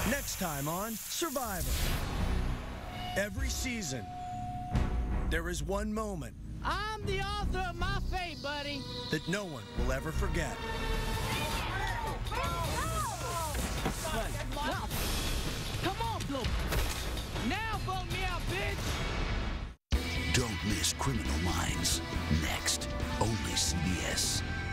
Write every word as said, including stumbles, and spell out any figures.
Next time on Survivor. Every season, there is one moment I'm the author of my fate, buddy. that no one will ever forget. Well, come on, Blue. Now vote me out, bitch. Don't miss Criminal Minds. Next, only C B S.